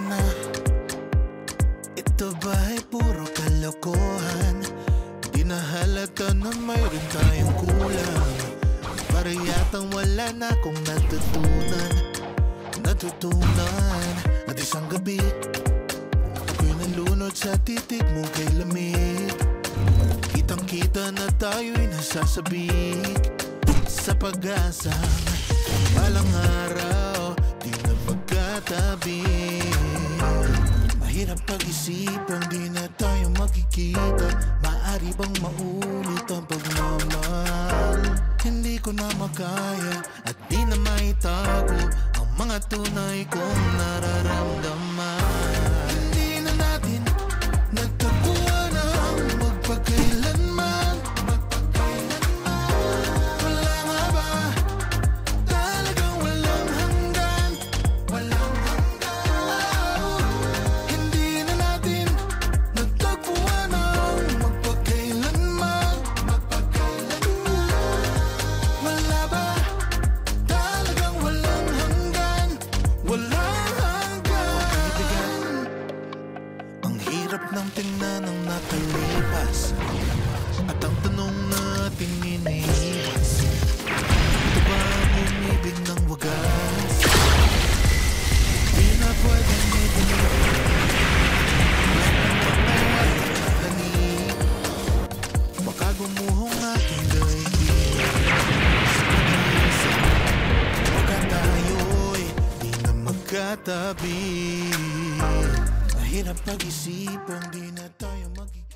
na. Ito ba'y puro kalokohan? Di na halata na mayroon tayong kulang. Para yatang wala na akong natutunan. At isang gabi ako'y nalunod sa titig mo kay lamig. Kitang kita na tayo'y nasasabik sa pag-asang walang araw di na magkatabi. Mahirap pag-isipan, di na tayo magkikita. Maaari bang maulit ang pagmamahal? Hindi ko na makaya at di na maitago ang mga tunay kong nararamdaman. Hindi na natin nagtaguan ang magpakailanman. Wala nga ba talagang walang hanggan? Walang hanggan. Hindi na natin nagtaguan ang magpakailanman. Wala ba talagang walang hanggan? Walang hanggan. Ang hirap ng tingnan ng nakalipas at ang tanong natin iniiwas. Ito ba ang umibig ng wagas? Di na pwedeng ibig. Baka gumuhong aking daigdig sa pag-iisa. Baka tayo'y di na magkatabi. Mahirap pag-isipan, di na tayo magiging